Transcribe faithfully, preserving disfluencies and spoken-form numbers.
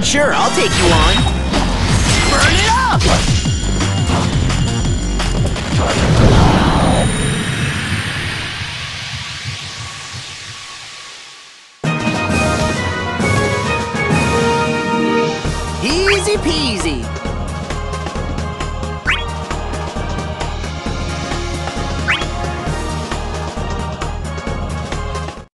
Sure, I'll take you on. Burn it up! Easy peasy.